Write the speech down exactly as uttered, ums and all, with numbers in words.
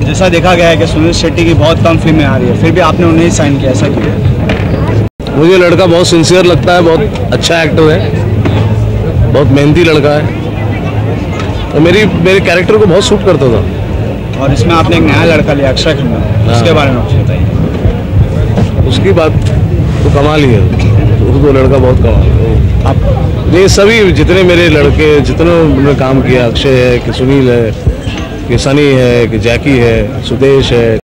जैसा देखा गया है कि सुनील शेट्टी की बहुत कम फिल्में आ रही है, फिर भी आपने उन्हें साइन किया, ऐसा क्यों? मुझे लड़का बहुत सिंसियर लगता है, बहुत अच्छा एक्टर है, बहुत मेहनती लड़का है और मेरी मेरे कैरेक्टर को बहुत सूट करता था। और इसमें आपने एक नया लड़का लिया, अक्षय खन्ना, उसके बारे में कुछ बताइए। उसकी बात तो कमाल ही है, वो लड़का बहुत कमाल है। आप ये सभी जितने मेरे लड़के जितने उन्होंने काम किया, अक्षय है कि सुनील है कि सनी है कि जैकी है, सुदेश है।